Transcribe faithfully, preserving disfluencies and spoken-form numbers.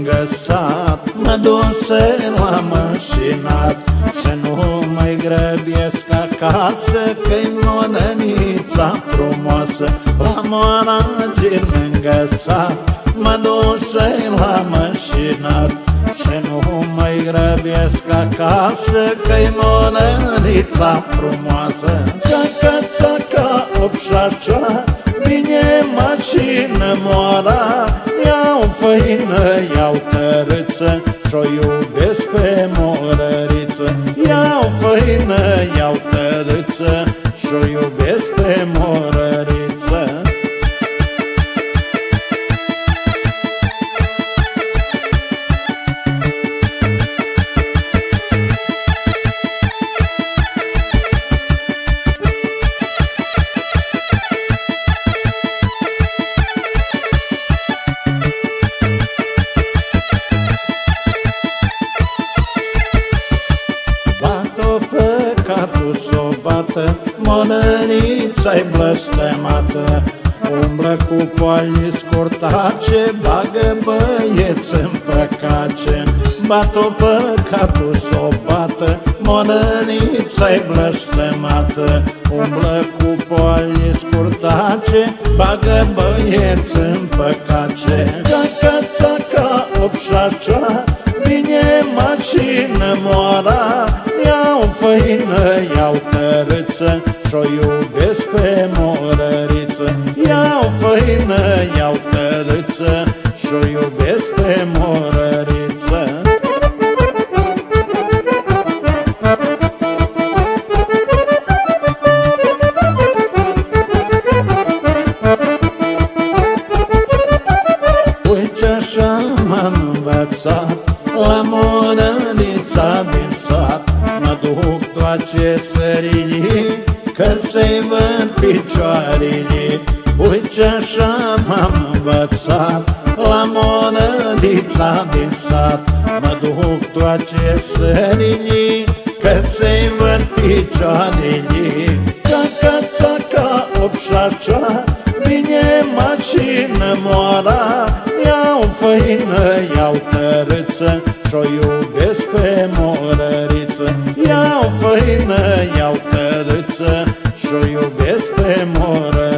lângă sat. Mă duse la mașinat și nu mai grăbiesc acasă, că-i monănița frumoasă la moara din lângă sat. Mă duse la mașinat și nu mai grăbiesc acasă, că-i monănița frumoasă. Țaca, țaca, opșașa, bine mașină moara. Iau făină, iau tărâță și-o iubesc pe morăriță. Iau făină, iau tărâță și-o iubesc pe morăriță. Păcatul s-o bată, monănița-i blăstămată. Umblă cu poalii scurtace, bagă băieți în păcace. Bat-o păcatul s-o bată, monănița-i blăstămată. Umblă cu poalii scurtace, bagă băieți în păcace. Țaca, țaca, opșașa, bine mașină moara. Iau făină, iau tărâță și-o iubesc pe morăriță. Iau făină, iau tărâță și-o iubesc pe morăriță. Uite așa m-am învățat la monănița din sat. Mă duc toate sărilii, că să-i văd picioarele. Uite așa m-am învățat la monănița din sat. Mă duc toate sărilii, că să-i văd picioarele. Țaca, țaca, opșașa, bine mașină moara. Iau făină, iau tărâță și-o iubesc pe morăriță. Iau făină, iau tărâță și-o iubesc pe morăriță.